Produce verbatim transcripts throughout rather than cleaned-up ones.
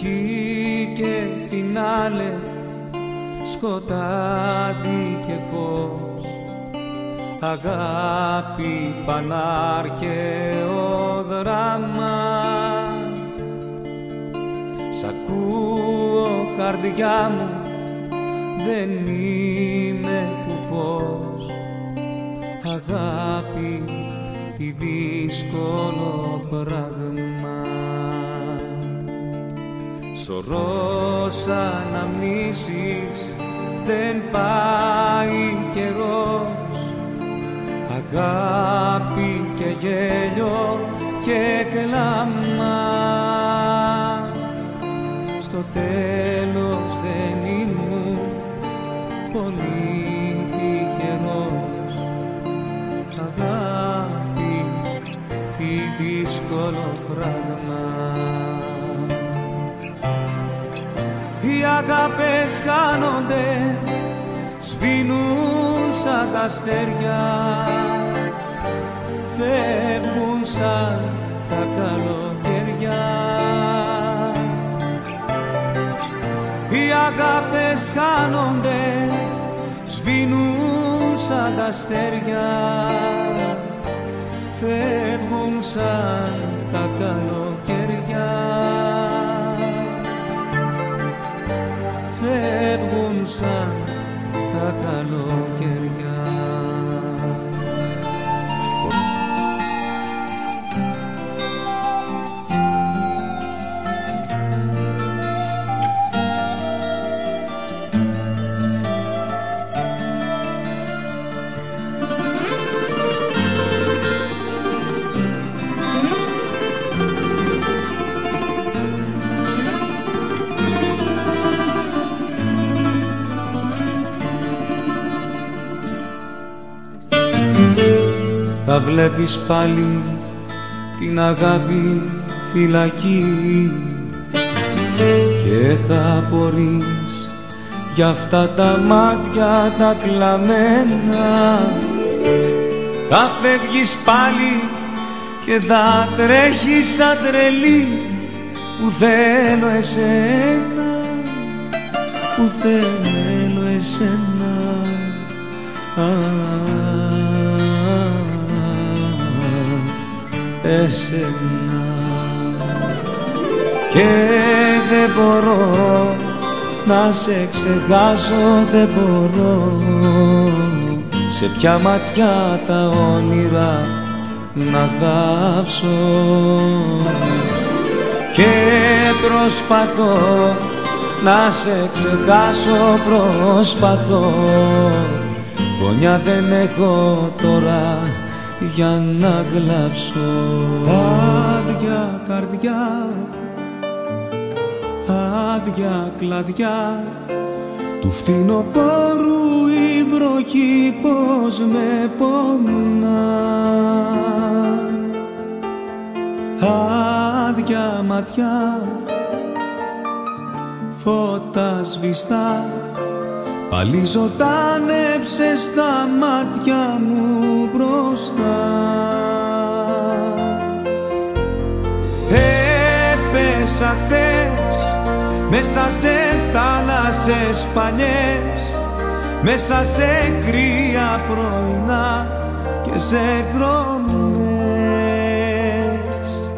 αρχή και φινάλε, σκοτάδι και φως, αγάπη, πανάρχαιο δράμα. Σ' ακούω καρδιά μου, δεν είμαι κουφός, αγάπη, τι δύσκολο πράγμα. Σωρός αναμνήσεις, δεν πάει καιρός, αγάπη και γέλιο και κλάμα. Στο τέλος δεν ήμουν πολύ τυχερός, αγάπη, τι δύσκολο πράγμα. Οι αγάπες χάνονται, σβήνουν σαν τα αστέρια, φεύγουν σαν τα καλοκαίρια. Οι αγάπες χάνονται, σβήνουν σαν τα αστέρια, φεύγουν σαν τα καλοκαίρια, φεύγουν σαν τα καλοκαίρια. Θα βλέπεις πάλι την αγάπη φυλακή και θα απορείς για αυτά τα μάτια τα κλαμμένα. Θα φεύγεις πάλι και θα τρέχεις σαν τρελή, που θέλω εσένα, που θέλω εσένα. Εσένα. Και δεν μπορώ να σε ξεχάσω, δεν μπορώ, σε ποια ματιά τα όνειρα να θάψω. Και προσπαθώ να σε ξεχάσω, προσπαθώ, γωνιά δεν έχω τώρα για να κλάψω. Άδεια καρδιά, άδεια κλαδιά, του φθινοπόρου η βροχή πως με πονά. Άδεια ματιά, φώτα σβηστά, πάλι ζωντάνεψες στα μάτια μου μπροστά. Έπεσα χθες μέσα σε θάλασσες παλιές, μέσα σε κρύα πρωινά και σε δρόμες.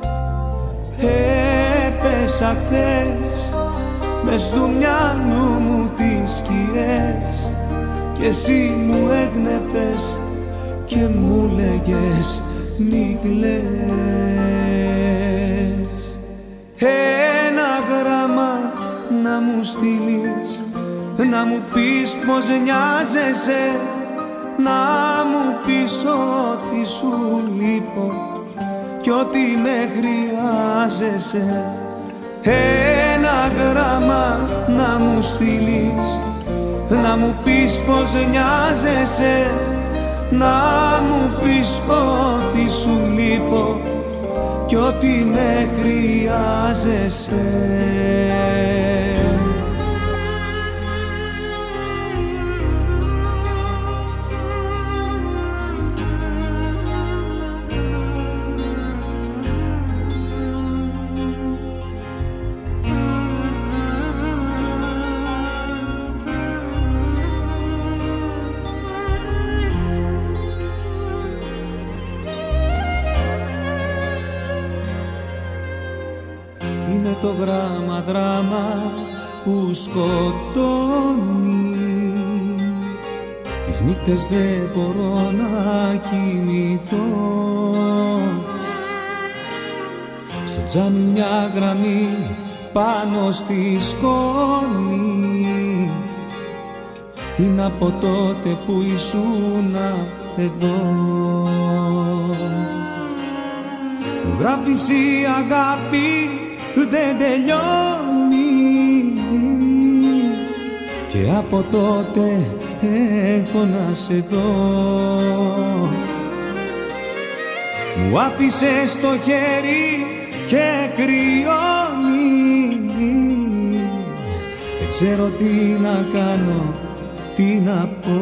Έπεσα χθες μες του μυαλού μου τις σκιές κι εσύ μου έγνεφες και μου λέγες μη κλαις. Ένα γράμμα να μου στείλεις, να μου πεις πως νοιάζεσαι, να μου πεις ότι σου λείπω κι ότι με χρειάζεσαι. Ένα γράμμα να μου στείλεις, να μου πεις πως νοιάζεσαι, να μου πεις ότι σου λείπω κι ότι με χρειάζεσαι. το γράμμα δράμα που σκοτώνει. Τις νύχτες δεν μπορώ να κοιμηθώ, στο τζάμι μια γραμμή πάνω στη σκόνη. Είναι από τότε που ήσουνα εδώ. Μου γράφεις η αγάπη δεν τελειώνει και από τότε έχω να σε δω. Μου άφησες το χέρι και κρυώνει, δεν ξέρω τι να κάνω, τι να πω.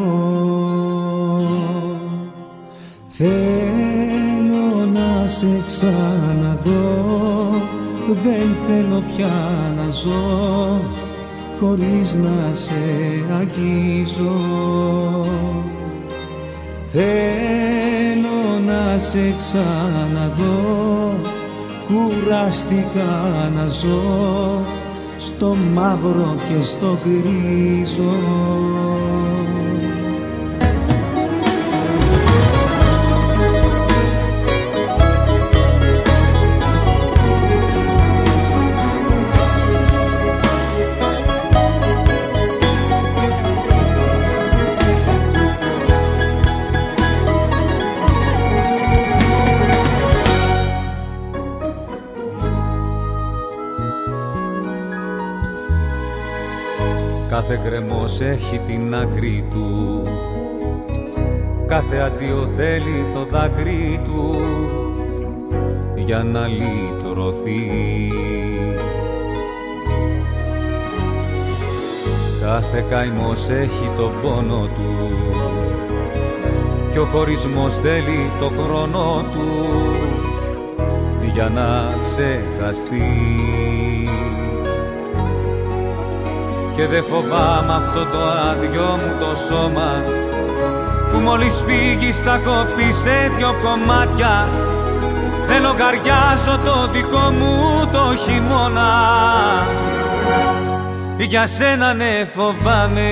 Θέλω να σε ξαναδώ, δεν θέλω πια να ζω χωρίς να σε αγγίζω. Θέλω να σε ξαναδώ, κουράστηκα να ζω στο μαύρο και στο γκρίζο. Κάθε γκρεμός έχει την άκρη του, κάθε αντίο θέλει το δάκρυ του για να λυτρωθεί. Κάθε καημός έχει τον πόνο του κι ο χωρισμός θέλει το χρόνο του για να ξεχαστεί. Και δεν φοβάμαι αυτό το άδειο μου το σώμα που μόλις φύγεις θα κοπεί σε δυο κομμάτια. Δεν λογαριάζω το δικό μου το χειμώνα, για σένα ναι φοβάμαι.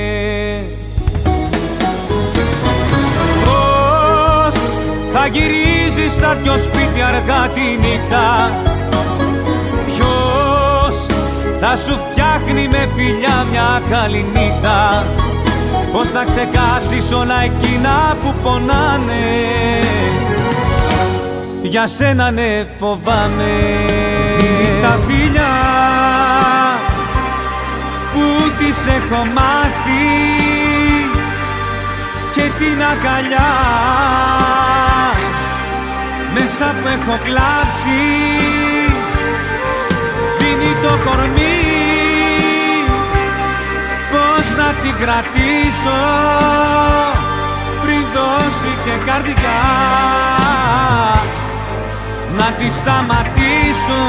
Πώς θα γυρίζεις στα δυο σπίτια αργά τη νύχτα, θα σου φτιάχνει με φιλιά μια καληνύχτα. Πώς θα ξεχάσεις όλα εκείνα που πονάνε, για σένα ναι φοβάμαι. Τα φιλιά που τις έχω μάθει και την αγκαλιά μέσα που έχω κλάψει, δίνει το κορμί, πώς να την κρατήσω πριν δώσει και καρδιά, να τη σταματήσω.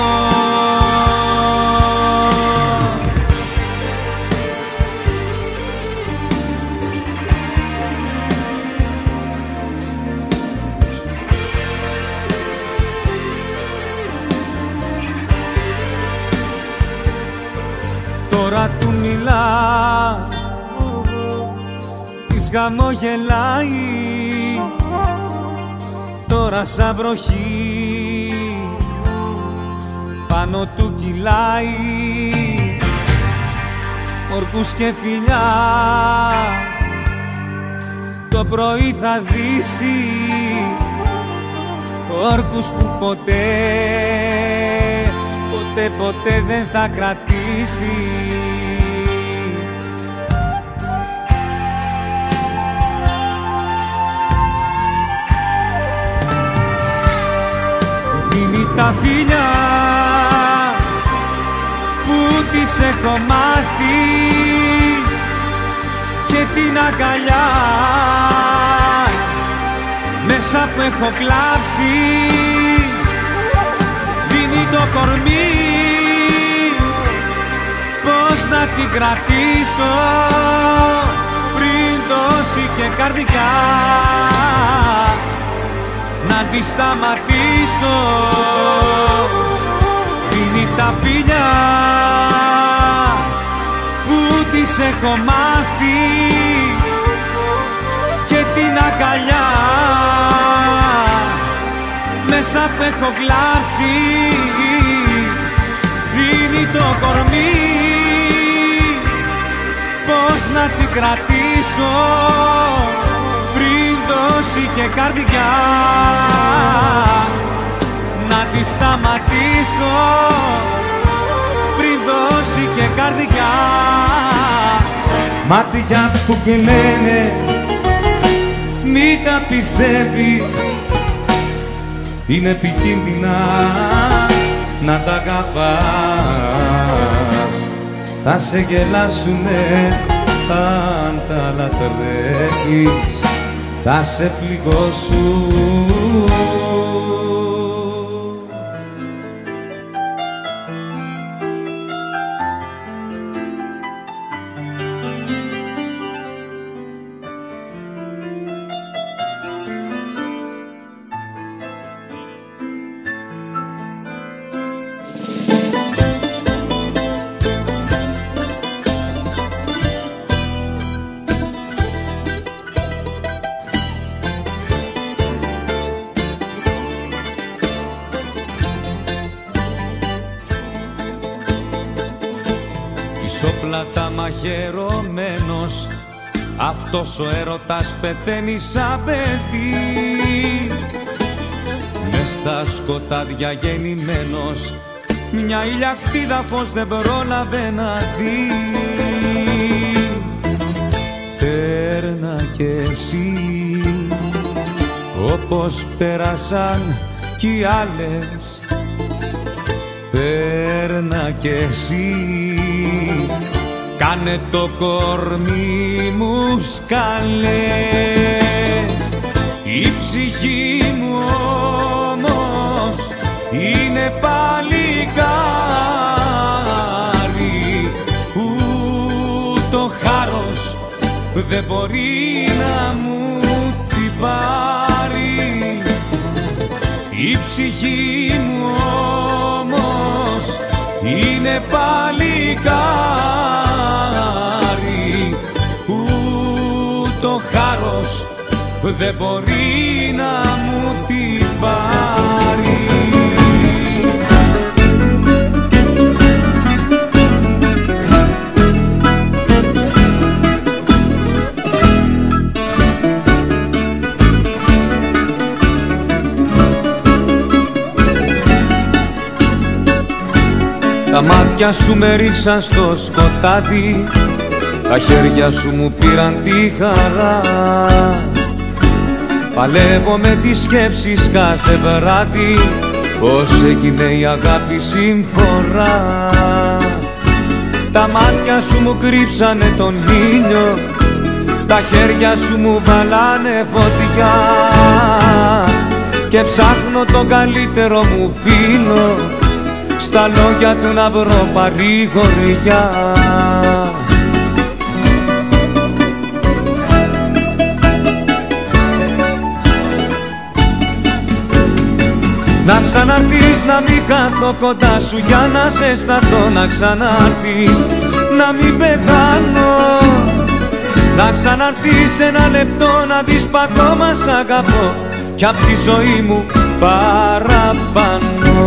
Τώρα του μιλά, της χαμογελάει, τώρα σαν βροχή πάνω του κυλάει. Ορκούς και φιλιά το πρωί θα δύσει, όρκους που ποτέ, ποτέ, ποτέ δεν θα κρατήσει. Δίνει τα φιλιά που τις έχω μάθει και την αγκαλιά μέσα που έχω κλάψει, δίνει το κορμί, πώς να την κρατήσω πριν δώσει και καρδιά, να τη σταματήσω. Δίνει τα φιλιά που της έχω μάθει και την αγκαλιά μέσα που έχω κλάψει δίνει το κορμί. Πώς να την κρατήσω πριν δώσει και καρδιά, να τη σταματήσω πριν δώσει και καρδιά. Μάτια που κλαίνε μη τα πιστεύεις, είναι επικίνδυνα να τα αγαπάς. Θα σε γελάσουνε αν τα λατρεύεις, θα σε πληγώσουν. Ισόπλατα μαχαιρωμένος, αυτός ο έρωτας πεθαίνει σαν παιδί. Μες στα σκοτάδια γεννημένος, μια ηλιακτίδα φως δεν πρόλαβε να δει. Πέρνα κι εσύ όπως πέρασαν κι οι άλλες, πέρνα κι εσύ, κάνε το κορμί μου σκαλές. Η ψυχή μου όμως είναι παλικάρι, ούτω χάρος δεν μπορεί να μου την πάρει. Η ψυχή μου όμως είναι παλικάρι, ούτω χάρος δεν μπορεί να μου την πάρει. Τα μάτια σου με ρίξαν στο σκοτάδι, τα χέρια σου μου πήραν τη χαρά. Παλεύω με τις σκέψεις κάθε βράδυ, πως έγινε η αγάπη συμφορά. Τα μάτια σου μου κρύψανε τον ήλιο, τα χέρια σου μου βάλανε φωτιά, και ψάχνω τον καλύτερο μου φίλο στα λόγια του να βρω παρηγοριά. Να ξαναρθείς, να μην χαθώ κοντά σου για να σε σταθώ. Να ξαναρθείς, να μην πεθάνω. Να ξαναρθείς ένα λεπτό να δεις π' ακόμα σ' αγαπώ κι απ' τη ζωή μου παραπάνω.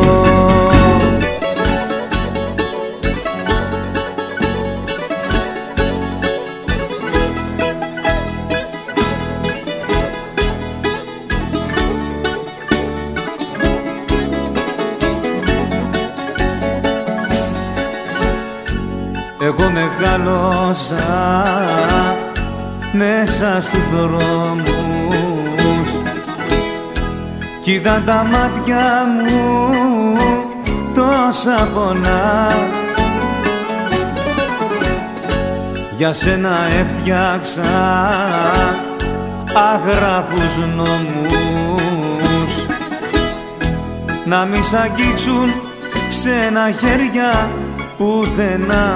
Εγώ μεγάλωσα μέσα στους δρόμους κι είδα τα μάτια μου τόσα πολλά. Για σένα έφτιαξα αγράφους νόμους, να μη σ' αγγίξουν ξένα χέρια πουθενά.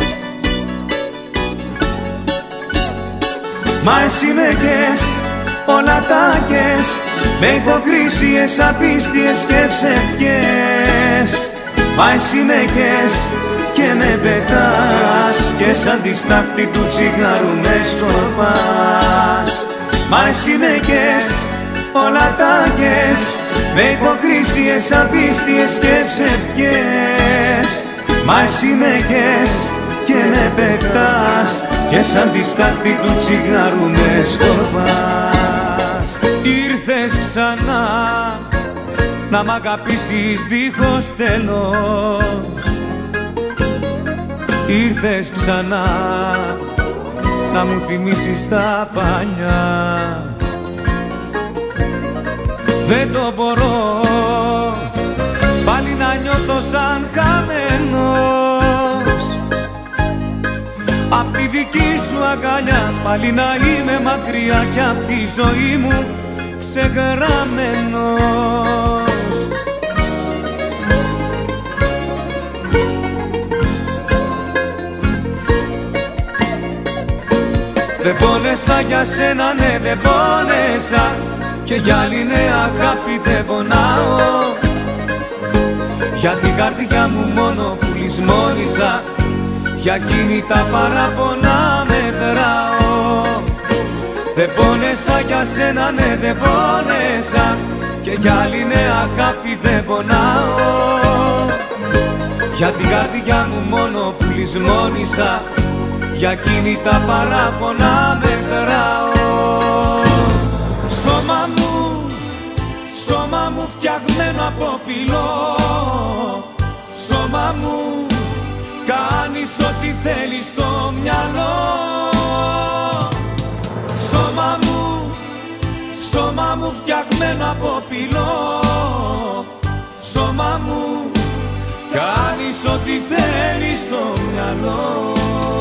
Μα εσύ με καις όλα τάκες, με υποκρίσιες, απίστιες και ψευκές. Μα εσύ με κες και με πετάς και σαν τη στάχτη του τσιγάρου με σκορπάς. Μα εσύ με κες όλα τάκες, με υποκρίσιες, απίστιες και ψευκές. Μα εσύ με κες και με πετάς και σαν τη στάχτη του τσιγάρου με σκορπάς. Ήρθες ξανά να μ' αγαπήσεις δίχως τέλος. Ήρθες ξανά να μου θυμίσεις τα παλιά. Δεν το μπορώ πάλι να νιώθω σαν χαμένος. Απ' τη δική σου αγκαλιά πάλι να είμαι μακριά κι απ' τη ζωή μου ξεγραμμένος. Δεν πόνεσα για σένα, ναι δεν πόνεσα, και για άλλη νέα αγάπη δεν πονάω. Για την καρδιά μου μόνο που λησμόνισα, για εκείνη τα παράπονα μετράω. Δεν πόνεσα για σένα, ναι δεν πόνεσα, και για άλλη νέα αγάπη δεν πονάω. Για την καρδιά μου μόνο που λησμόνισα, για εκείνη τα παράπονα μετράω. Σώμα μου, σώμα μου φτιαγμένο από πυλό, σώμα μου κάνεις ό,τι θέλεις στο μυαλό. Σώμα μου, σώμα μου φτιαγμένο από πυλό, σώμα μου κάνεις ό,τι θέλεις στο μυαλό.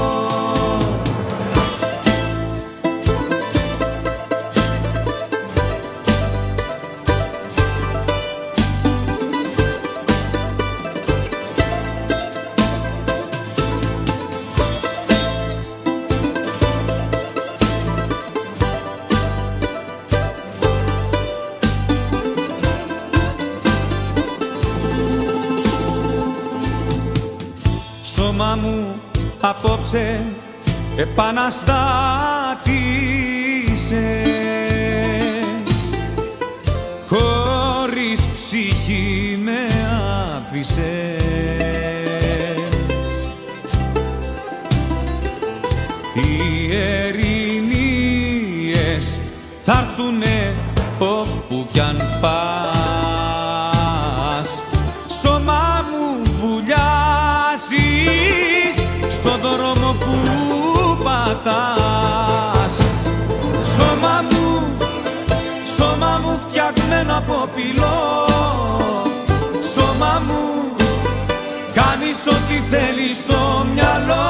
Σώμα μου απόψε επαναστάτησες, χωρίς ψυχή με άφησες. Οι ερηνίες θα'ρθουνε όπου κι αν πας. Σώμα μου βουλιάζεις στο δρόμο που πατάς. Σώμα μου, σώμα μου φτιαγμένο από πυλό, σώμα μου κάνεις ό,τι θέλεις στο μυαλό.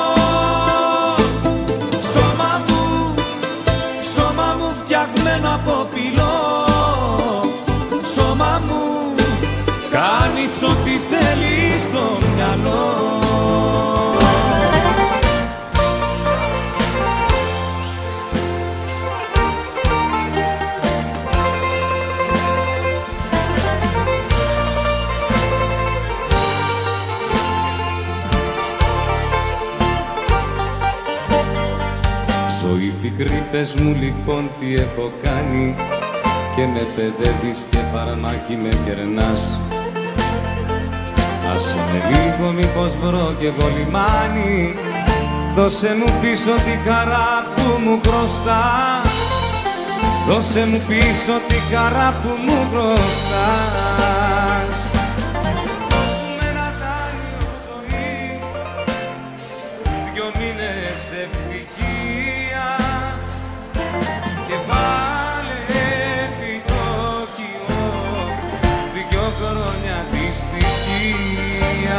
Σώμα μου, σώμα μου φτιαγμένο από πυλό, σώμα μου κάνεις ό,τι θέλεις στο μυαλό. Ζωή πικρή, πες μου λοιπόν τι έχω κάνει, και με παιδεύεις και φαρμάκι με κερνάς. Άσε με λίγο μήπως βρω κι εγώ λιμάνι, δώσε μου πίσω τη χαρά που μου χρωστάς. Δώσε μου πίσω τη χαρά που μου χρωστάς. Δώσ' μου ένα δάνειο ζωή, δυο μήνες ευτυχία, και βάλε επιτόκιο δυο χρόνια δυστυχία.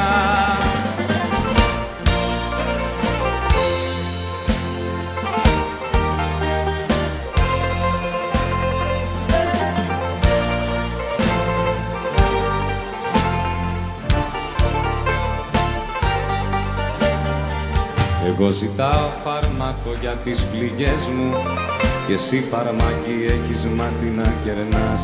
Εγώ ζητάω φάρμακο για τις πληγές μου, κι εσύ φαρμάκι έχεις μάθει να κερνάς.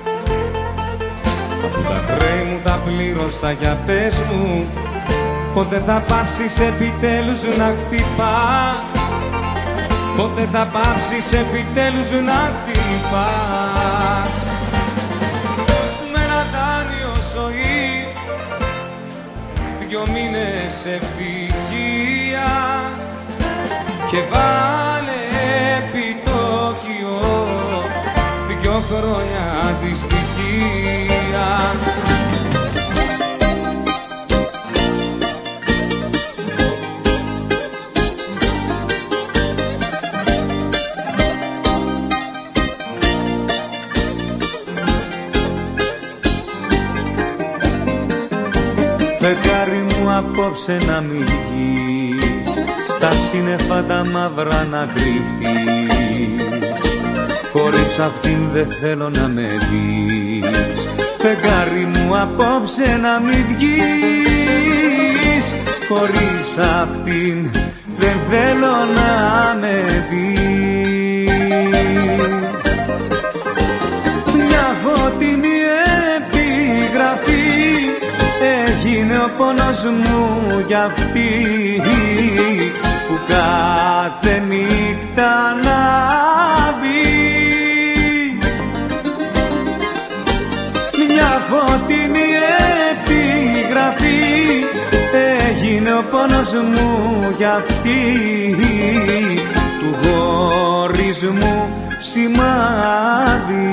Αφού τα χρέη μου τα πλήρωσα, για πες μου, πότε θα πάψεις επιτέλους να χτυπάς? Πότε θα πάψεις επιτέλους να χτυπάς? Δώσ' με ένα δάνειο ζωή, δυο μήνες ευτυχία και βάλε επιτόκιο δυο χρόνια δυστυχία. Φεγγάρι μου απόψε να μην βγεις, στα σύννεφα τα μαύρα να κρυφτείς, χωρίς αυτήν δεν θέλω να με δεις. Φεγγάρι μου απόψε να μην βγεις, χωρίς αυτήν δεν θέλω να με δεις. Μια φωτεινή επιγραφή έγινε ο πόνος μου για αυτή που κάθε νύχτα ανάβει. Μια φωτεινή επιγραφή έγινε ο πόνος μου για αυτή του χωρισμού σημάδι.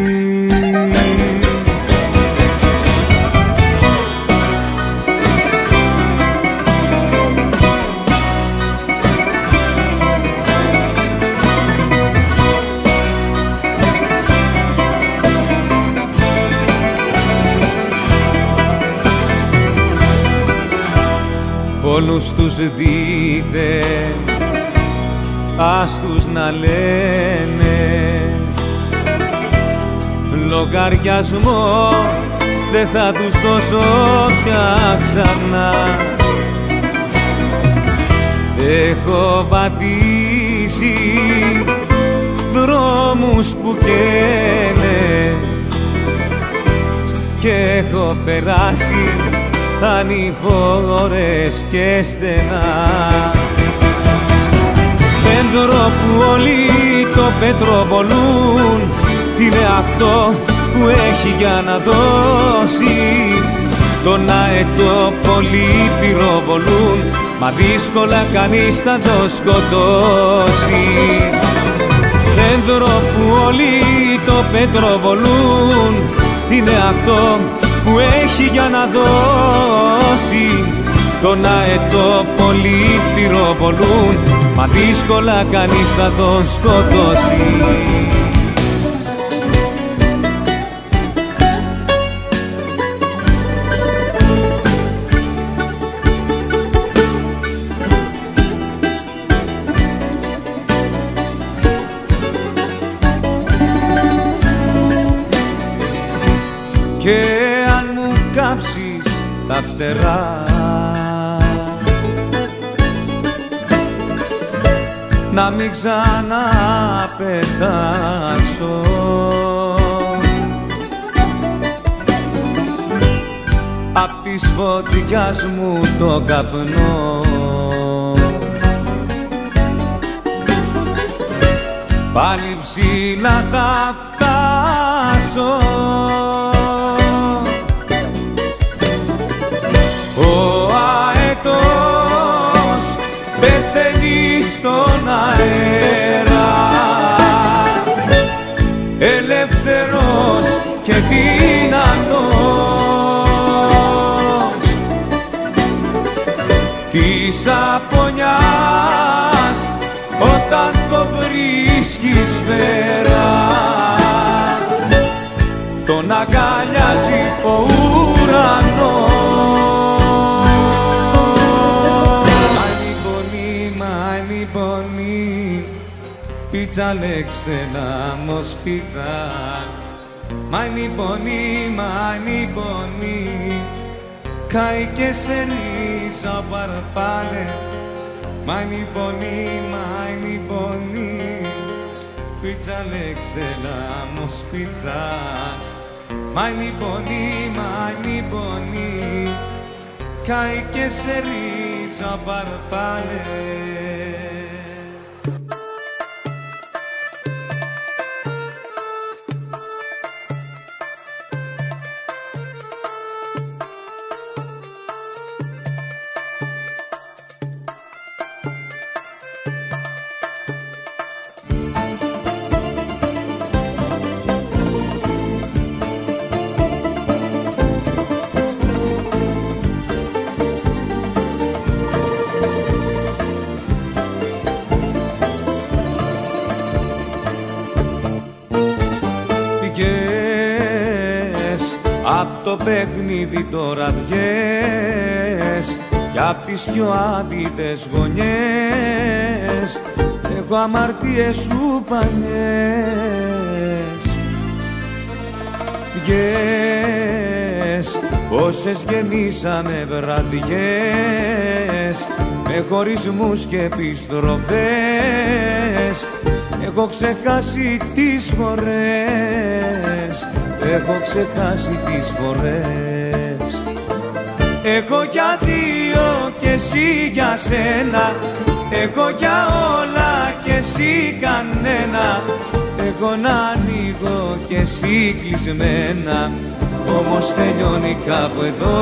Όλους τους δίθεν ας τους να λένε, λογαριασμό δεν θα τους δώσω πια ξανά. Έχω πατήσει δρόμους που καίνε και έχω περάσει ανηφόρες και στενά. Δέντρο που όλοι το πετροβολούν είναι αυτό που έχει για να δώσει. Τον αετό πολύ πυροβολούν, μα δύσκολα κανείς θα το σκοτώσει. Δέντρο που όλοι το πετροβολούν είναι αυτό που έχει για να δώσει. Τον αετό πολύ πυροβολούν, μα δύσκολα κανείς θα τον σκοτώσει. Και αν μου κάψεις τα φτερά, να μην ξαναπετάξω, απ' της φωτιάς μου το καπνό, πάλι ψηλά θα φτάσω. Ο αετός πεθαίνει στον αέρα, ελεύθερος και δυνατός, της απονιάς όταν το βρίσκεις σφαίρα, τον αγκαλιάζει ο ουρανός. Πίτσα λέξε να μος πίτσα, μα είναι η πονή, μα είναι η πονή, καεί και σε ρίζα παρπάνε, μα είναι η πονή, μα είναι η πονή, Pizza l'excelamos pizza. Mai ni boni, mai ni boni. Kai che se risa parpale. Απ' το παιχνίδι τώρα βγες κι απ' τις πιο άδειτες γωνιές έχω αμαρτίες σου πανιές. Βγες πόσες γεμίσαμε βραδιές με χωρισμούς και επιστροφές. Έχω ξεχάσει τις φορές, έχω ξεχάσει τις φορές. Εγώ για δύο και εσύ για σένα, εγώ για όλα και εσύ κανένα. Εγώ να ανοίγω και εσύ κλεισμένα, όμως τελειώνει κάπου εδώ.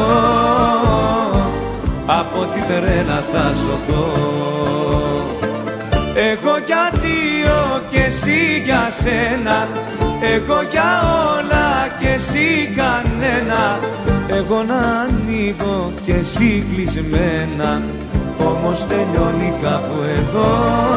Από την τρέλα θα σωθώ. Εγώ για δύο και εσύ για σένα, εγώ για όλα και εσύ κανένα. Εγώ να ανοίγω και εσύ κλεισμένα, όμως τελειώνει κάπου εδώ.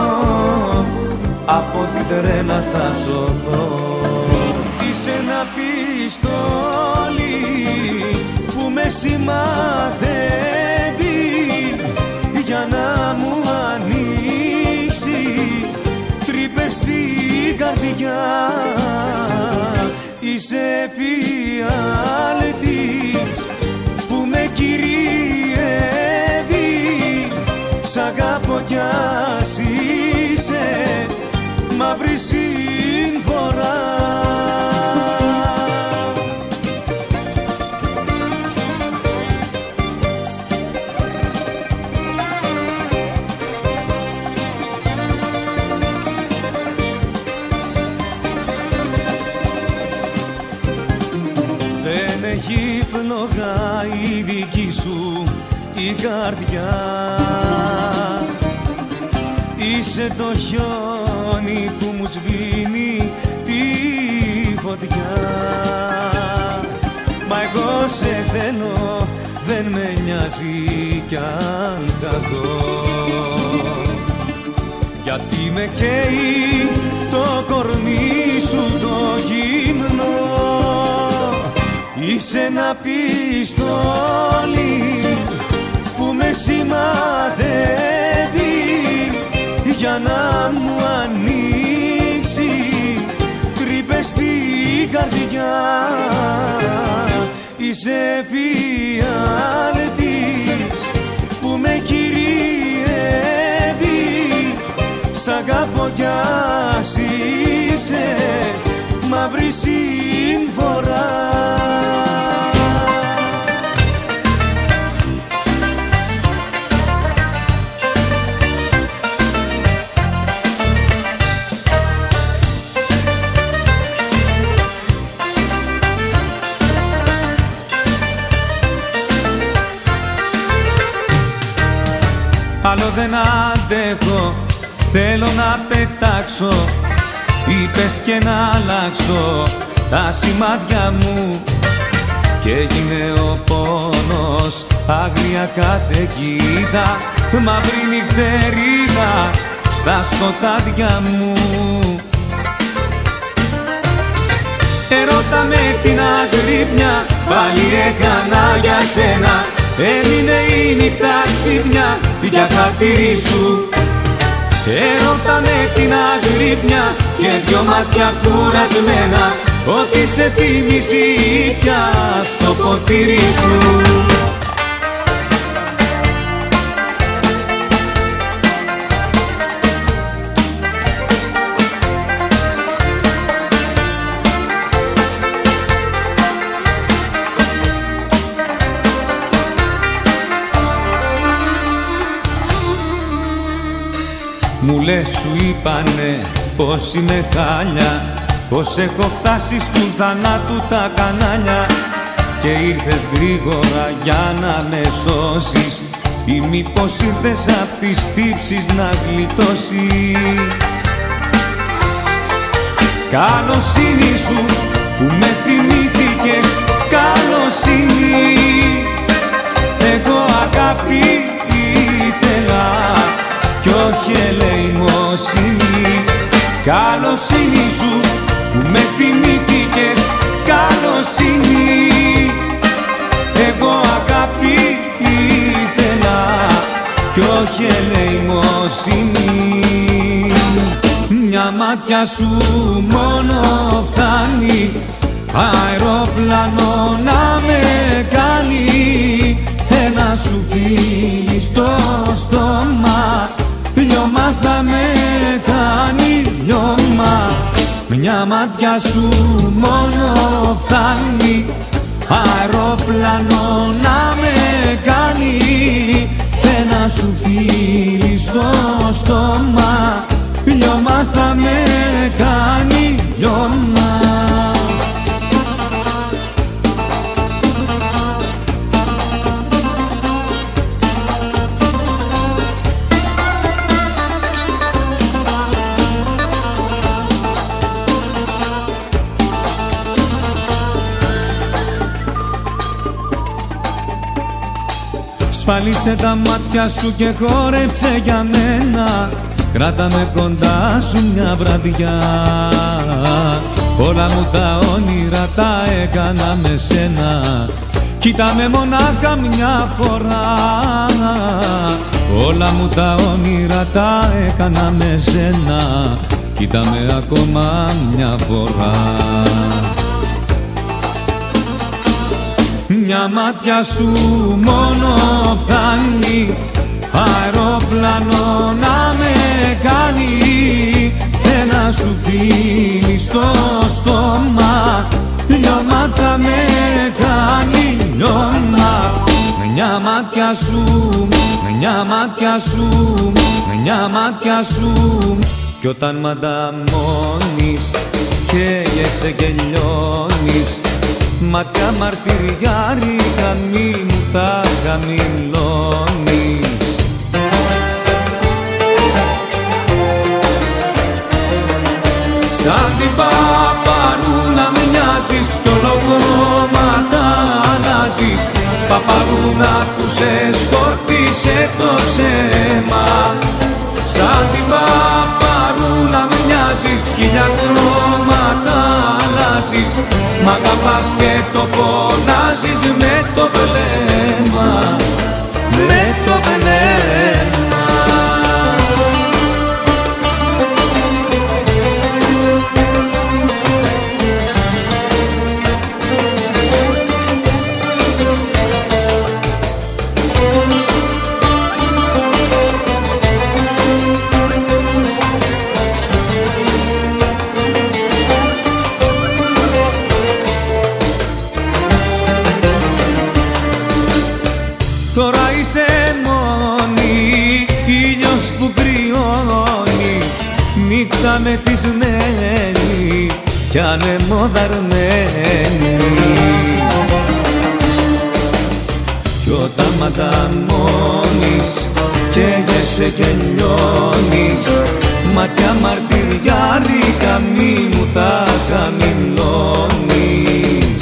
Από την τρέλα θα σωθώ. Είσαι ένα πιστόλι που με σημαδεύει για να μου ανοίξει τρύπες στην καρδιά. Είσαι εφιάλτης που με κυριεύει. Σ' αγαπώ κι ας είσαι μαύρη σύμφορα. Έχει φλόγα η δική σου η καρδιά. Είσαι το χιόνι που μου σβήνει τη φωτιά. Μα εγώ σε θέλω, δεν με νοιάζει κι αν καθώ. Γιατί με καίει το κορμί σου το γυμνό. Είσαι ένα πιστόλι που με σημαδεύει για να μου ανοίξει τρύπες στην καρδιά. Είσαι εφιάλτης που με κυριεύει. Σ' αγαπώ κι ας είσαι μαύρη σύμφορα. Άλλο δεν αντέχω, θέλω να πετάξω. Είπες και να αλλάξω τα σημάδια μου και έγινε ο πόνος άγρια καταιγίδα, μαύρη νυχτερίδα στα σκοτάδια μου. Ερώτα με την αγρύπνια, πάλι έκανα για σένα. Έμεινε η νύχτα ξύπνια για χατήρι σου. Ερώτα με την αγρύπνια και δυο μάτια κουρασμένα, ό,τι σε θυμίζει πια στο ποτήρι σου. Μου λες σου είπανε πως είμαι χάλια, πως έχω φτάσει στου θανάτου τα κανάλια και ήρθες γρήγορα για να με σώσεις ή μήπως ήρθες απ' τις τύψεις να γλιτώσεις. Καλοσύνη σου που με θυμήθηκες, καλοσύνη. Εγώ αγάπη ήθελα κι όχι ελεημοσύνη. Καλοσύνη σου που με θυμήθηκες, καλοσύνη. Εγώ αγάπη ήθελα κι όχι ελεημοσύνη. Μια μάτια σου μόνο φτάνει αεροπλάνο να με κάνει. Ένα σου φίλι στο στόμα, λιώμα θα με κάνει, λιώμα. Μια μάτια σου μόνο φτάνει αεροπλάνο να με κάνει. Ένα σου φίλι στο στόμα, λιώμα θα με κάνει, λιώμα. Σφάλισε τα μάτια σου και χόρεψε για μένα. Κράτα με κοντά σου μια βραδιά. Όλα μου τα όνειρα τα έκανα με σένα. Κοίτα με μονάχα μια φορά. Όλα μου τα όνειρα τα έκανα με σένα. Κοίτα με ακόμα μια φορά. Μια μάτια σου μόνο φτάνει αεροπλάνο να με κάνει. Ένα σου φίλι στο στόμα, λιώμα θα με κάνει, λιώμα. Μια μάτια σου, μια μάτια σου, μια μάτια σου. Κι όταν μ' ανταμώνεις καίγεσαι και λιώνεις. Μάτια μαρτυριάρικα μη μου τα χαμηλώνεις. Σαν την παπαρούνα μοιάζεις κι ολοκρώματα αλλάζεις. Παπαρούνα που σε σκόρπισε το ψέμα. Σαν την παπαρούνα μοιάζεις, χίλια χρώματα αλλάζεις. Μ' αγαπάς και το φωνάζεις με το βλέμμα, με το βλέμμα. Τώρα είσαι μόνη, ήλιος που κρυώνει, νύχτα μεθυσμένη κι ανεμοδαρμένη. Κι όταν μ' ανταμώνεις καίγεσαι και λιώνεις. Μάτια μαρτυριάρικα μη μου τα χαμηλώνεις.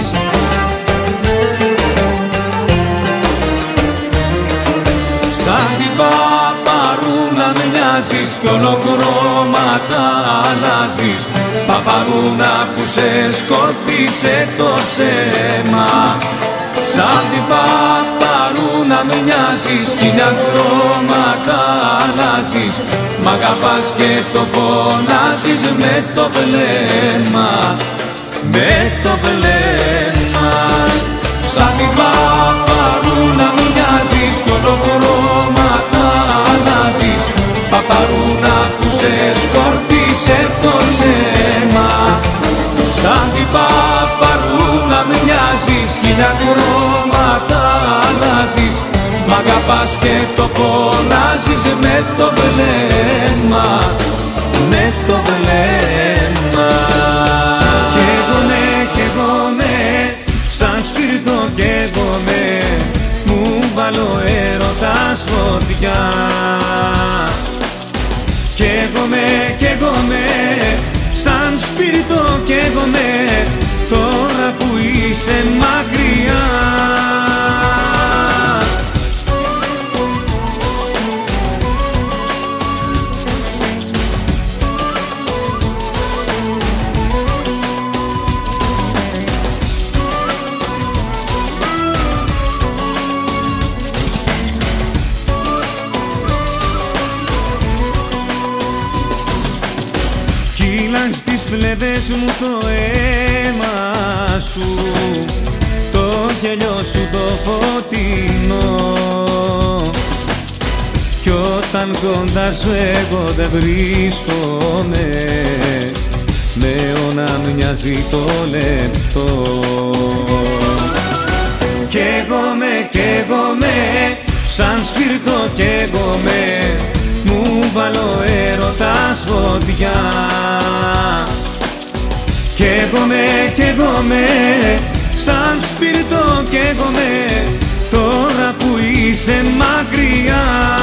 Σαν την παπαρούνα μοιάζεις κι ολοκρώματα αλλάζεις. Παπαρούνα που σε σκόρπισε το ψέμα. Σαν την παπαρούνα μοιάζεις, χίλια χρώματα αλλάζεις. Μ' αγαπάς και το φωνάζεις με το βλέμμα, με το βλέμμα. Σαν την παπαρούνα μοιάζεις κι ολοκρώματα αλλάζεις. Παπαρούνα που σε σκόρπισε το ψέμα. Σαν την παπαρούνα μοιάζεις, χίλια χρώματα αλλάζεις. Μ' αγαπάς και το φωνάζεις με το βλέμμα. χρώμα με το βλέμμα. Καίγομαι, καίγομαι, σαν σπίρτο καίγομαι, μου βάλω έρωτας φωτιά. Καίγομαι, καίγομαι, σαν σπίρτο καίγομαι, τώρα που είσαι μακριά. Κύλαν στις φλέβες μου το αίμα σου, το γέλιο σου το φωτεινό, κι όταν κοντά σου εγώ δεν βρίσκομαι, με όνα μοιάζει το λεπτό. Καίγομαι, καίγομαι, σαν σπίρτο καίγομαι, μου βάλω έρωτας φωτιά. Καίγομαι, καίγομαι, σαν σπίρτο καίγομαι, τώρα που είσαι μακριά.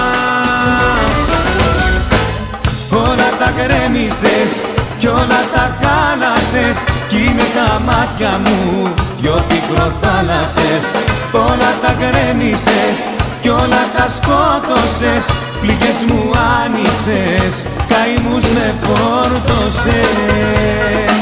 Όλα τα γκρέμισες κι όλα τα χάλασες, κι είναι τα μάτια μου δυο πικροθάλασσες. Όλα τα γκρέμισες κι όλα τα σκότωσες, πληγές μου άνοιξες, καημούς με φόρτωσες.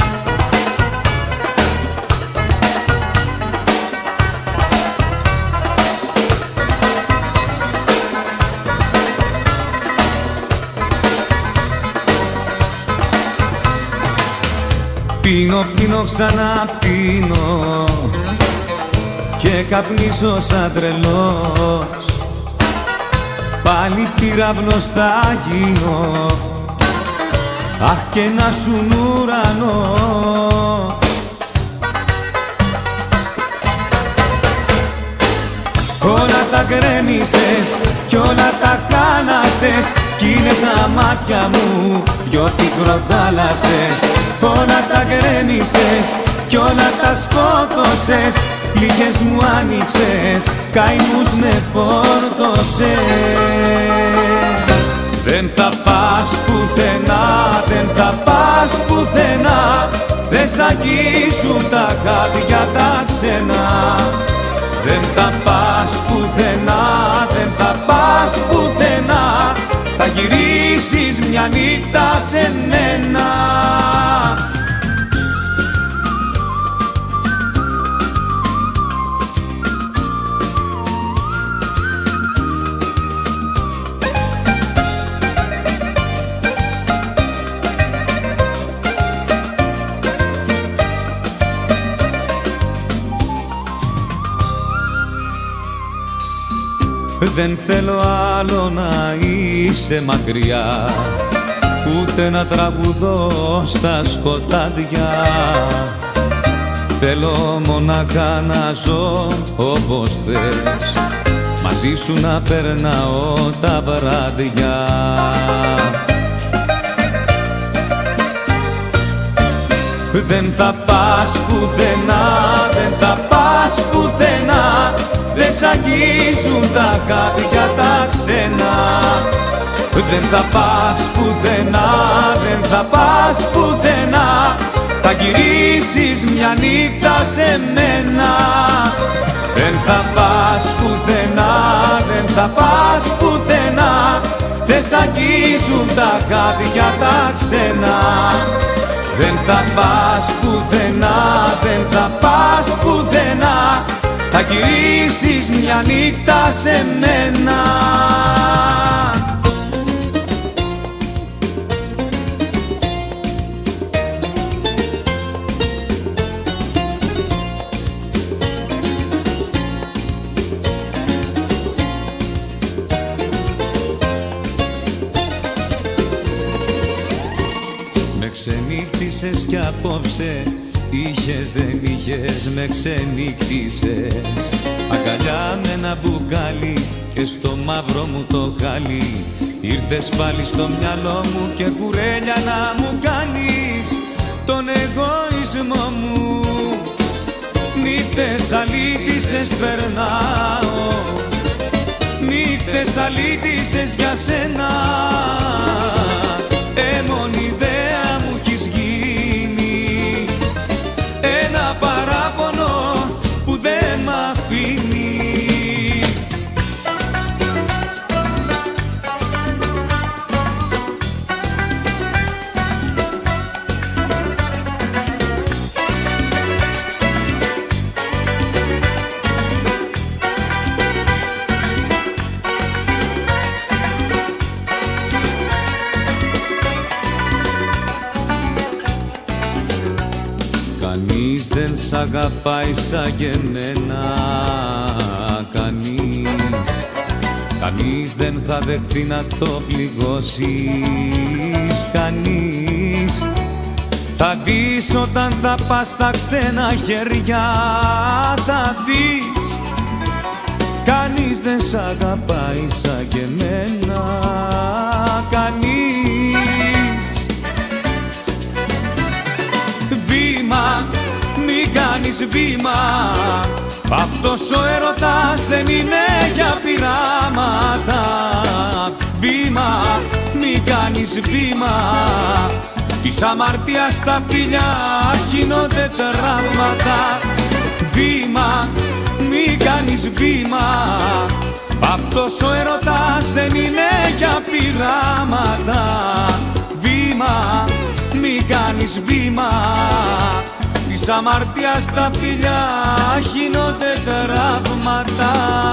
Πίνω, πίνω, ξανά πίνω και καπνίζω σαν τρελός, πάλι πυραυνός θα γίνω, αχ και να σουν ουρανός. Όλα τα γκρέμισες κι όλα τα χάλασες, κι είναι τα μάτια μου δυο πικροθάλασσες. Όλα τα γκρέμισες κι όλα τα σκότωσες, πληγές μου άνοιξες, καημούς με φόρτωσες. Δεν θα πας πουθενά, δεν θα πας πουθενά, δεν σ' αγγίζουν τα χάδια τα ξένα. Δεν θα πας πουθενά, δεν θα πας πουθενά, θα γυρίσεις μια νύχτα σε μένα. Δεν θέλω άλλο να είσαι μακριά, ούτε να τραγουδώ στα σκοτάδια. Θέλω μονάχα να ζω όπως θες, μαζί σου να περνάω τα βράδια. Δεν θα πας πουθενά, δεν θα πας πουθενά, δεν σ' αγγίζουν τα χάδια τα ξένα. Δεν θα πας πουθενά, δεν θα πας πουθενά, θα γυρίσεις μια νύχτα σε μένα. Δεν θα πας πουθενά, δεν θα πας πουθενά, δεν σ' αγγίζουν τα χάδια τα ξένα. Δεν θα πας πουθενά, δεν θα πας πουθενά, θα γυρίσεις μια νύχτα σε μένα. Με ξενύχτησες κι απόψε, είχες δεν είχες, με ξενύχτησες. Αγκαλιά με ένα μπουκάλι και στο μαύρο μου το χαλί. Ήρθες πάλι στο μυαλό μου και κουρέλια να μου κάνεις τον εγωισμό μου. Νύχτες αλήτησες περνάω, νύχτες αλήτησες για σένα. Έμονη ιδέα μου έχεις γίνει, ένα παράπονο που δεν μ' αφήνει. Κανείς δεν σ' αγαπάει σαν και εμένα, κανείς. Κανείς δεν θα δεχτεί να το πληγώσεις, κανείς. Θα δεις όταν θα πας στα ξένα χέρια, θα δεις. Κανείς δεν σ' αγαπάει σαν και εμένα, κανείς. Βήμα, μη κάνεις βήμα, αυτός ο έρωτας δεν είναι για πειράματα. Βήμα, μη κάνεις βήμα, της αμαρτίας στα φιλιά γίνονται τραύματα. Βήμα, μη κάνεις βήμα, αυτός ο έρωτας δεν είναι για πειράματα. Βήμα, μη κάνεις βήμα, της αμαρτίας στα φιλιά γίνονται τραύματα.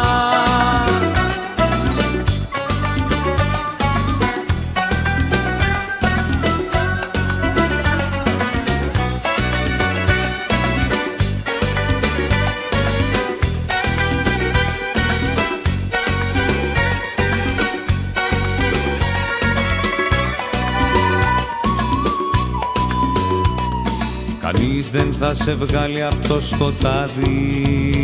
Κανείς δεν θα σε βγάλει από το σκοτάδι,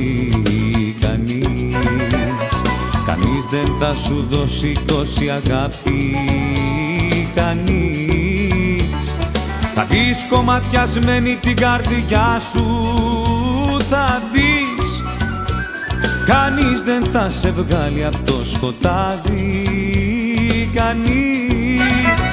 κανείς. Κανείς δεν θα σου δώσει τόση αγάπη, κανείς. Θα δεις κομματιασμένη την καρδιά σου, θα δεις. Κανείς δεν θα σε βγάλει από το σκοτάδι, κανείς.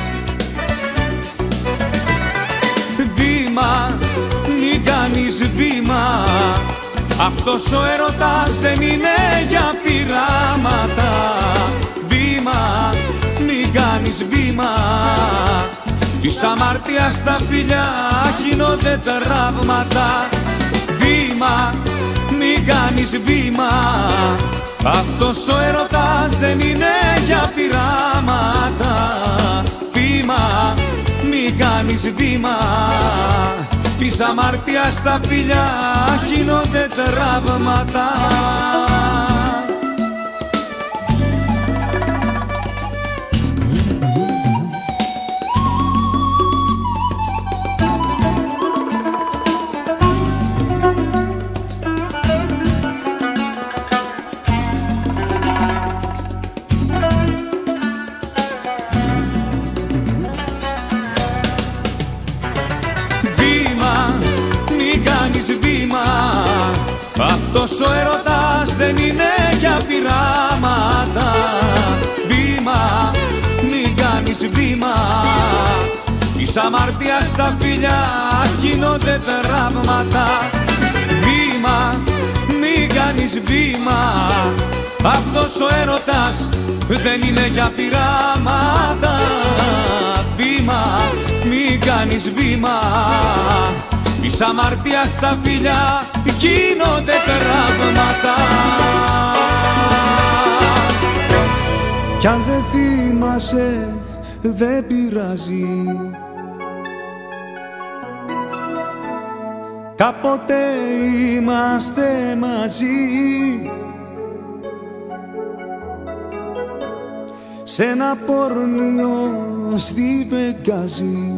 Βήμα, μη κάνεις βήμα, αυτός ο έρωτας δεν είναι για πειράματα. Βήμα, μη κάνεις βήμα, της αμαρτίας στα φιλιά γίνονται τραύματα. Βήμα, μη κάνεις βήμα, αυτός ο έρωτας δεν είναι για πειράματα. Βήμα, μη κάνεις βήμα, της αμαρτίας στα φιλιά γίνονται τραύματα. Αυτός ο έρωτας δεν είναι για πειράματα. Βήμα, μη κάνεις βήμα, της αμαρτίας στα φιλιά γίνονται τραύματα. Βήμα, μη κάνεις βήμα, αυτός ο έρωτας δεν είναι για πειράματα. Βήμα, μη κάνεις βήμα, της αμαρτίας στα φιλιά γίνονται τραύματα. Κι αν δεν θυμάσαι δεν πειράζει, κάποτε είμαστε μαζί. Σ' ένα πορνείο στη Βεγγάζη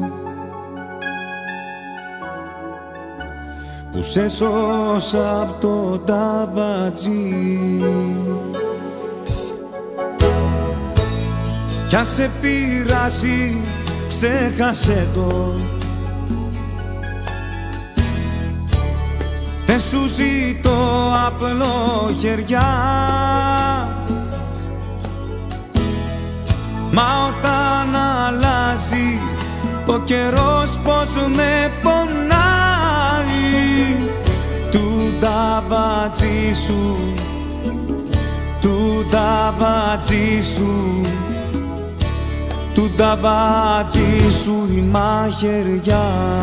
που σε σώσα απ' το ταβατζί. κι αν σε πειράζει ξέχασε το. Δεν σου ζητώ απλοχεριά, μα όταν αλλάζει ο καιρός πως με πονάει, του νταβατζή σου, του νταβατζή σου, του νταβατζή σου η μαχαιριά.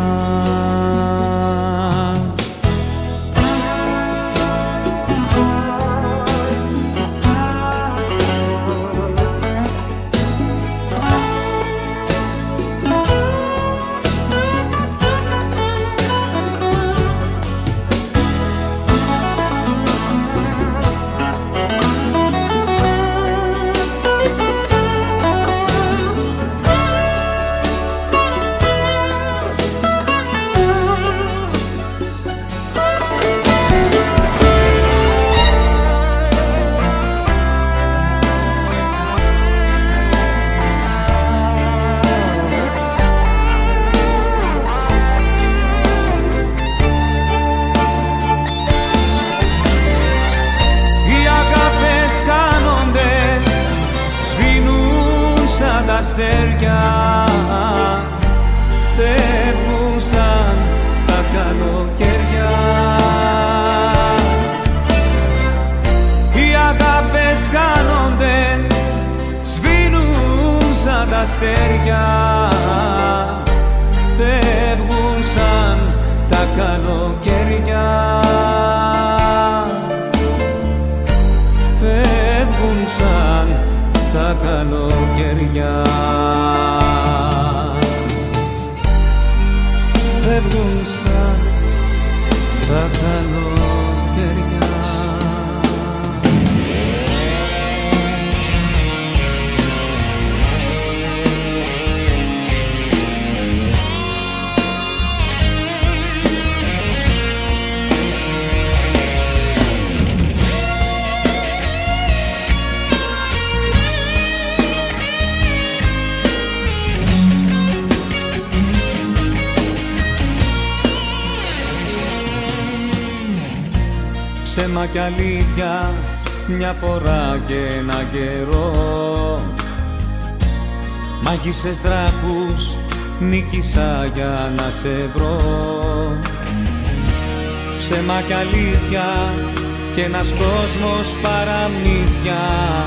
Τα αστέρια φεύγουν σαν τα καλοκαίρια. Οι αγάπες χάνονται, σβήνουν σαν τα αστέρια, φεύγουν σαν τα καλοκαίρια, φεύγουν σαν τα καλοκαιριά, φεύγουν σαν τα καλοκαιριά. Ψέμα κι αλήθεια μια φορά και ένα καιρό, μάγισσες δράκους νίκησα για να σε βρω. Ψέμα κι αλήθεια κι ένας κόσμος παραμύθια,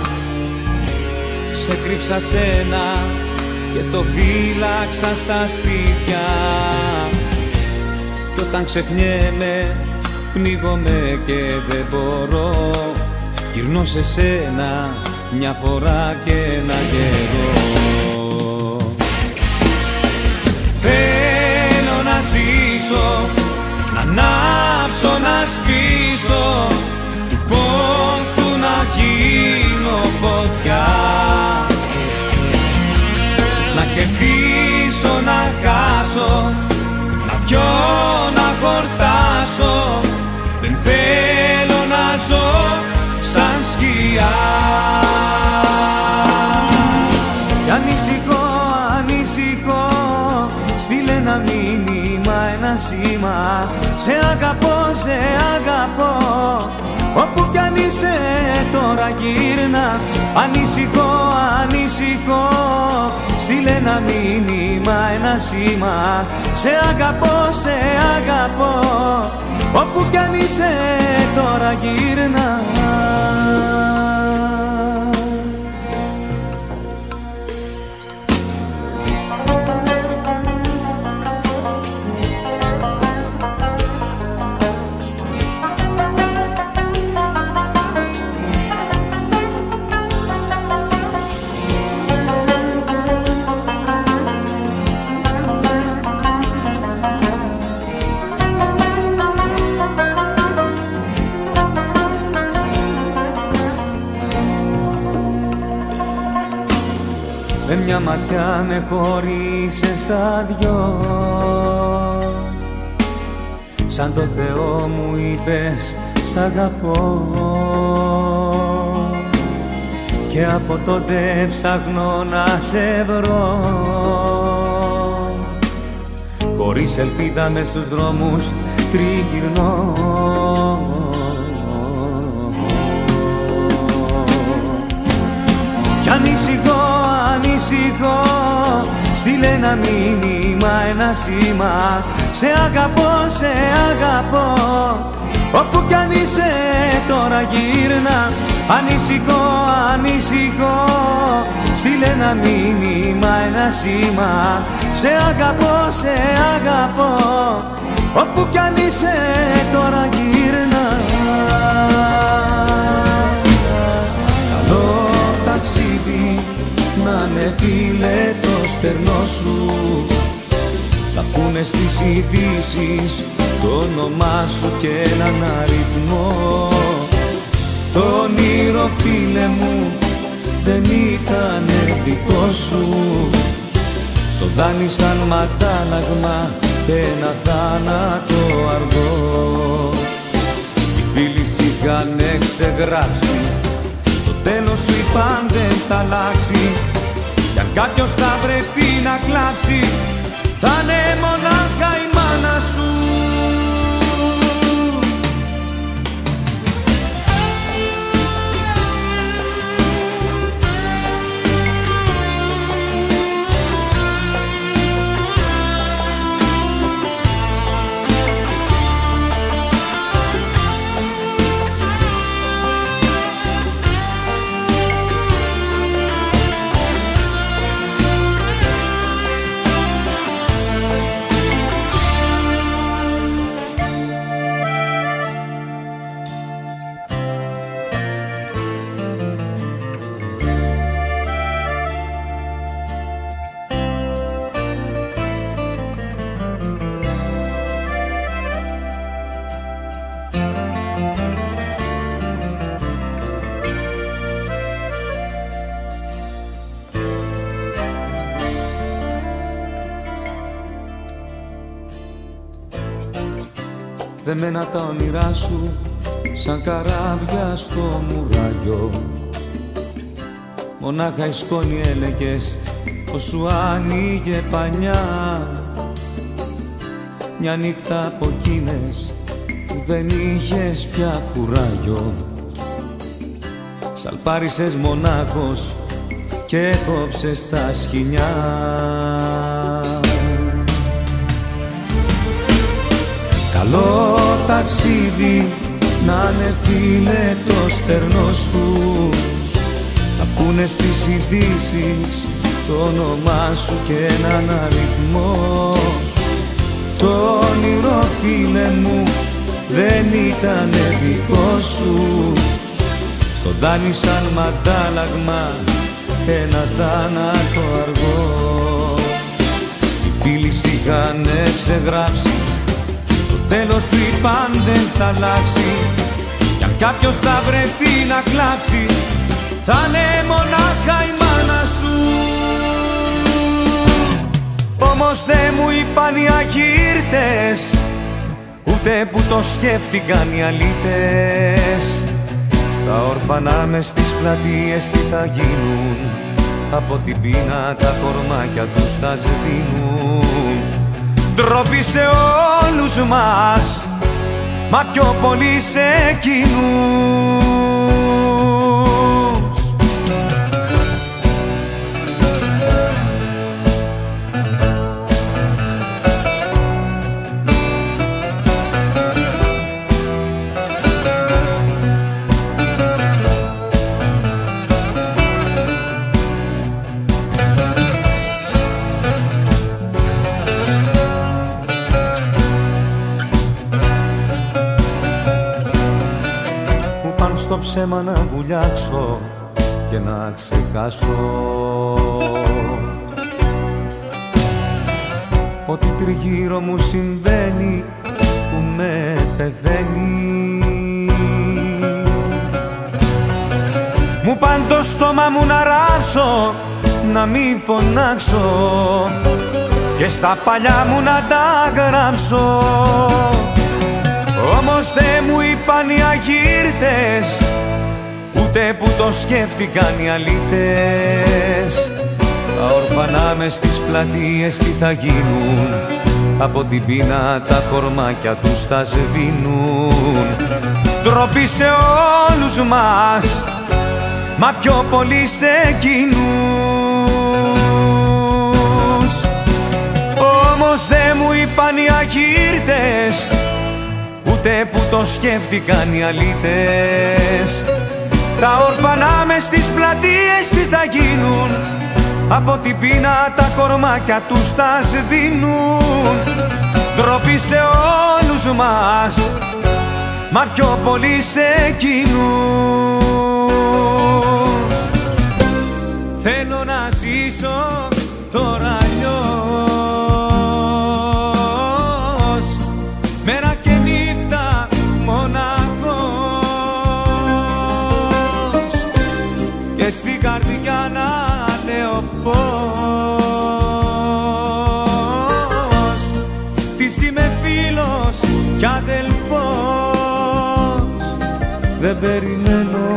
σε κρύψα σένα και το φύλαξα στα στήθια. Κι όταν ξεχνιέμαι πνίγομαι και δεν μπορώ, γυρνώ σε σένα μια φορά και ένα καιρό. Θέλω να ζήσω, να ανάψω, να σβήσω, του πόντου να γίνω φωτιά, να κερδίσω, να χάσω, να πιω, να χορτάσω. Δεν θέλω να ζω σαν σκιά. Κι ανησυχώ, ανησυχώ, στείλε ένα μήνυμα, ένα σήμα. Σε αγαπώ, σε αγαπώ, όπου κι αν είσαι τώρα γύρνα. Ανησυχώ, ανησυχώ, στείλε ένα μήνυμα, ένα σήμα. Σε αγαπώ, σε αγαπώ, όπου κι αν είσαι τώρα γύρνα. Με μια ματιά με χωρίσες στα δυο, σαν το Θεό μου είπες σ' αγαπώ. και από τότε ψάχνω να σε βρω, χωρίς ελπίδα μες στους δρόμους τριγυρνώ. Κι ανησυχώ, ανησυχώ, στείλε ένα μήνυμα, ένα σήμα. Σε αγαπώ, σε αγαπώ, όπου κι αν είσαι τώρα γύρνα. Ανησυχώ, ανησυχώ, στείλε ένα μήνυμα, ένα σήμα. Σε αγαπώ, σε αγαπώ, όπου κι αν είσαι τώρα γύρνα. Καλό ταξίδι, να με φίλε το στερνό σου. Θα πούνε στις ειδήσεις το όνομά σου και έναν αριθμό. Το όνειρο φίλε μου δεν ήταν δικό σου. Στο δάνεισαν μ' αντάλλαγμα ένα θάνατο αργό. Οι φίλοι σ' είχανε ξεγράψει, το τέλος σου είπαν δεν θα αλλάξει. Κι αν κάποιος θα βρεθεί να κλάψει, θα είναι μονάχα η μάνα σου. Δεμένα τα όνειρά σου σαν καράβια στο μουράγιο. Μονάχα η σκόνη έλεγες πως σου άνοιγε πανιά. Μια νύχτα από εκείνες που δεν είχες πια κουράγιο. Σαλπάρισες μονάχος και κόψες τα σκοινιά. Καλό ταξίδι, να είναι φίλε το στερνό σου. Θα πούνε στις ειδήσεις το όνομά σου και έναν αριθμό. Το όνειρο φίλε μου δεν ήταν δικό σου. Στον δάνεισαν μ' αντάλλαγμα ένα θάνατο αργό. Οι φίλοι σ' είχανε ξεγράψει, τέλος σου είπαν δεν θα αλλάξει. Κι αν κάποιος θα βρεθεί να κλάψει, θα είναι μονάχα η μάνα σου. Όμως δεν μου είπαν οι αγύρτες, ούτε που το σκέφτηκαν οι αλήτες. Τα όρφανα μες στις πλατείες τι θα γίνουν, από την πείνα τα κορμάκια τους θα σβήνουν. Ντροπή σε όλους μας, μα πιο πολύ σε εκείνους. Στο ψέμα να βουλιάξω και να ξεχάσω ότι τριγύρω μου συμβαίνει που με πεθαίνει. Μου παν το στόμα μου να ράψω, να μη φωνάξω και στα παλιά μου να τα γράψω. Όμως δεν μου είπαν οι αγύρτες, ούτε που το σκέφτηκαν οι αλήτες. Τα όρφανα μες στις πλατείες τι θα γίνουν, από την πείνα τα κορμάκια τους θα σβήνουν. Ντροπή σε όλους μας, μα πιο πολύ σε εκείνους. Όμως δεν μου είπαν οι αγύρτες, ούτε που το σκέφτηκαν οι αλήτες. Τα όρφανα μες στις πλατείες τι θα γίνουν, από την πείνα τα κορμάκια τους θα σβήνουν. Ντροπή σε όλους μας, μα πιο πολύ σε εκείνους. Θέλω να ζήσω τώρα αλλιώς, μέρα και νύχτα μοναχός, και στην καρδιά να λέω πως της είμαι φίλος κι αδελφός. Δεν περιμένω,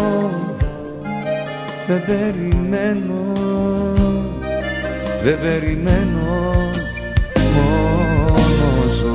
δεν περιμένω, δεν περιμένω, μόνο ζω.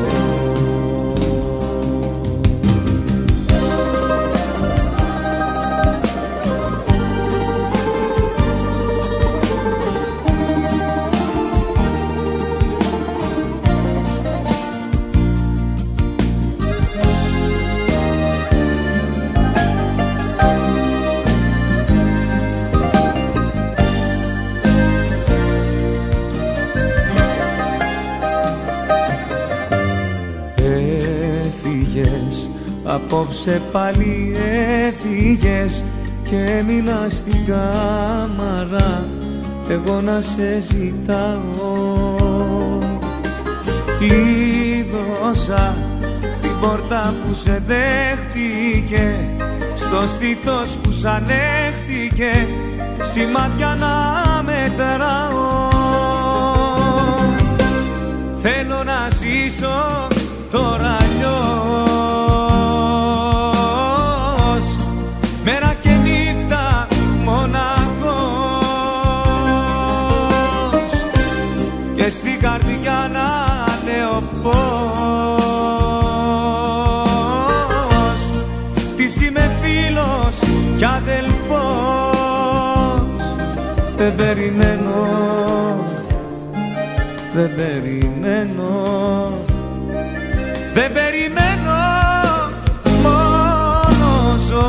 Απόψε πάλι έφυγες και έμεινα στην κάμαρα, εγώ να σε ζητάω. Κλείδωσα την πόρτα που σε δέχτηκε, στο στήθος που σ' ανέχτηκε, σημάδια να μετράω. Θέλω να ζήσω τώρα αλλιώς, μέρα και νύχτα μοναχός, και στην καρδιά να λέω πως της είμαι φίλος κι αδελφός. Δεν περιμένω, δεν περιμένω, δεν περιμένω, μόνο ζω.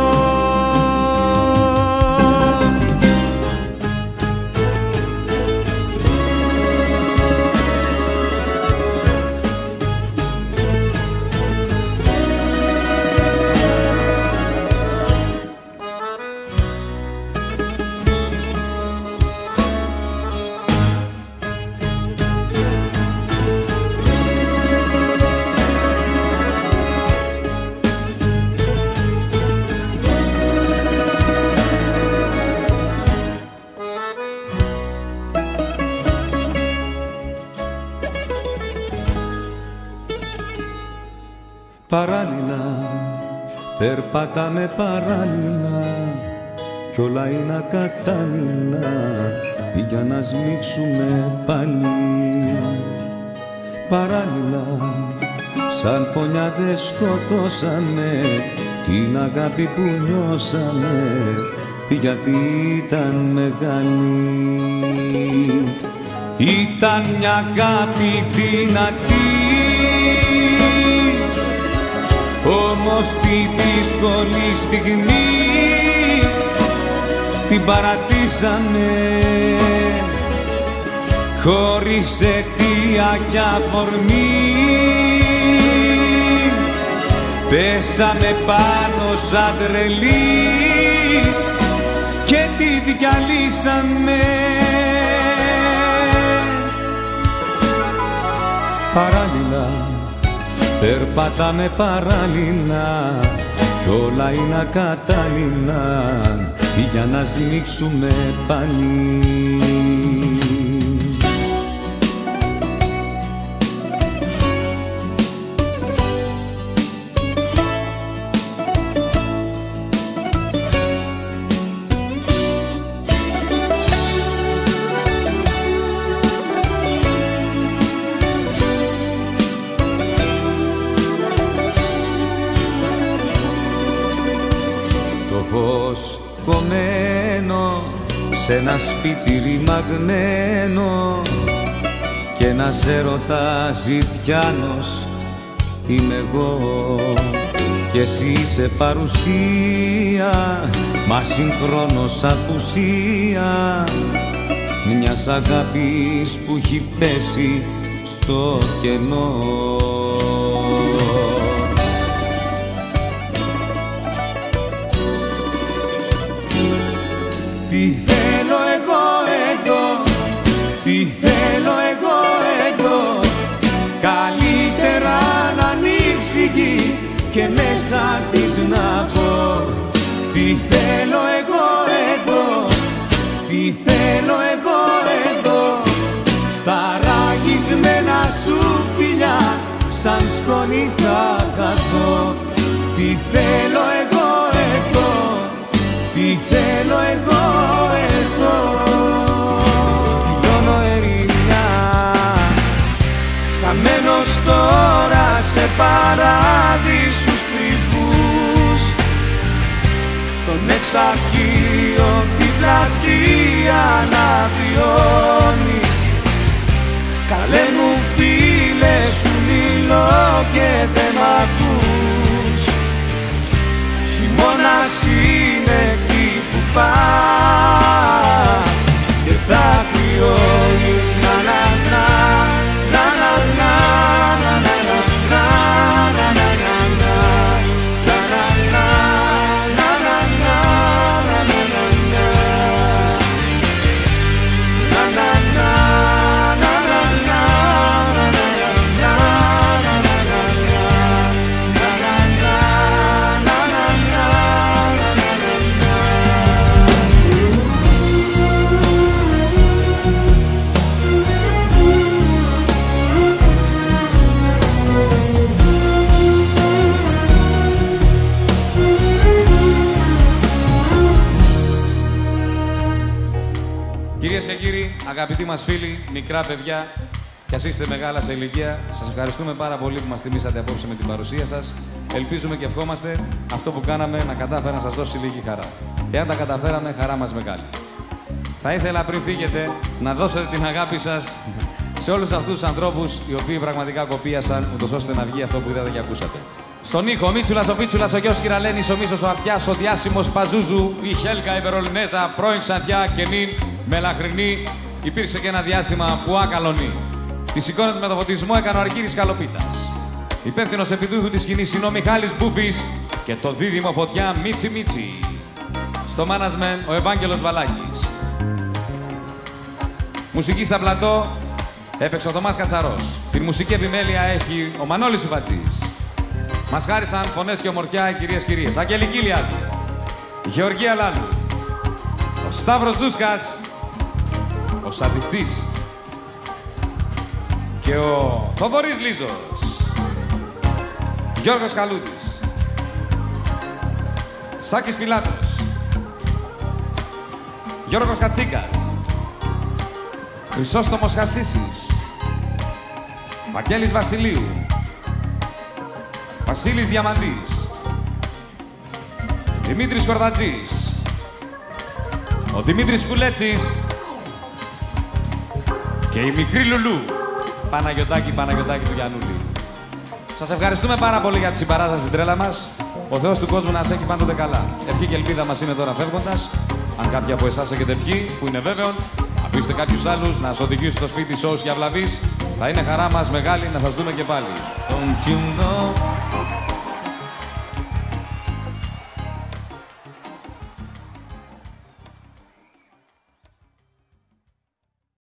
Παράλληλα, περπατάμε παράλληλα, κι όλα είναι ακατάλληλα για να σμίξουμε πάλι. Παράλληλα, σαν φωνιάδες σκοτώσαμε την αγάπη που νιώσαμε, γιατί ήταν μεγάλη. Ήταν μια αγάπη δυνατή, όμως τη δύσκολη στιγμή την παρατήσαμε, χωρίς αιτία κι αφορμή. Πέσαμε πάνω σαν τρελοί και τη διαλύσαμε. Παράλληλα, περπατάμε παράλληλα, κι όλα είναι ακατάλληλα για να σμίξουμε πάλι. σ' ένα σπίτι ρημαγμένο και ένας έρωτας ζητιάνος είμαι εγώ κι εσύ είσαι παρουσία μα συγχρόνως απουσία μιας αγάπης που έχει πέσει στο κενό. Τι θέλω εγώ εδώ, τι θέλω εγώ εδώ, καλύτερα να ανοίξει η γη και μέσα της να πω. Τι θέλω εγώ εδώ, τι θέλω εγώ εδώ, στα ραγισμένα σου φιλιά σαν σκόνη θα καθώ. Τι θέλω εγώ εδώ, τι θέλω εγώ εδώ. Λιώνω ερημιά, χαμένος τώρα σε παράδεισους κρυφούς, των εξαρχείων την πλατεία να βιώνεις. Καλέ μου φίλε σου μιλώ και δεν μ' ακούς, χειμώνας είναι εκεί που πας και θα κρυώνεις. Να να να να να να να να να να να Κυρίες και κύριοι, αγαπητοί μας φίλοι, μικρά παιδιά, κι ας είστε μεγάλα σε ηλικία, σας ευχαριστούμε πάρα πολύ που μας τιμήσατε απόψε με την παρουσία σας. Ελπίζουμε και ευχόμαστε αυτό που κάναμε να κατάφερα να σας δώσει λίγη χαρά. Εάν τα καταφέραμε, χαρά μας μεγάλη. Θα ήθελα πριν φύγετε να δώσετε την αγάπη σας σε όλους αυτούς τους ανθρώπους οι οποίοι πραγματικά κοπίασαν, ούτως ώστε να βγει αυτό που είδατε και ακούσατε. Στον ήχο, ο Μίτσουλας, ο Πίτσουλας, ο γιος Κυραλένης, ο Μίσος, ο Αυτιάς, ο Διάσημος Παζούζου, η Χέλκα, η Βερολινέζα, πρώην Ξαντιά και νυν Μελαχρινή. Υπήρξε και ένα διάστημα που άκαλονή. Τη σηκώνεται με το φωτισμό έκανε ο Αργύρης Καλοπίτας. Υπεύθυνος επιδούχου της σκηνής είναι ο Μιχάλης Μπούφης και το δίδυμο φωτιά Μίτσι Μίτσι. Στο μάνασμεν ο Ευάγγελος Βαλάκης. Μουσική στα πλατό έπαιξε ο Θωμάς Κατσαρός. Την μουσική επιμέλεια έχει ο Μανώλης Σουβατζής. Μας χάρισαν φωνές και ομορφιά οι κυρίες κυρίες. Αγγελική Λιάδη, Γεωργία Λάλου, ο Σταύρος Δούσκας, ο Σαντιστής και ο Θοδωρής Λίζος, Γιώργος Καλούτης, Σάκης Πιλάτος, Γιώργος Κατσίκας, Χρυσόστομος Χασίσης, Βαγγέλης Βασιλείου, Βασίλης Διαμαντής, Δημήτρης Κορδατζής, ο Δημήτρης Κουλέτσης και η μικρή Λουλού, Παναγιωτάκη, Παναγιωτάκη του Γιαννούλη. Σας ευχαριστούμε πάρα πολύ για τη συμπαράσταση στην τρέλα μας. Ο Θεός του κόσμου να σας έχει πάντοτε καλά. Ευχή και ελπίδα μας είναι τώρα φεύγοντας. Αν κάποιοι από εσάς έχετε ευχή, που είναι βέβαιο, αφήστε κάποιους άλλους να σας οδηγήσουν στο σπίτι σώους και αυλαβείς. Θα είναι χαρά μας μεγάλη να σας δούμε και πάλι. Don't you know?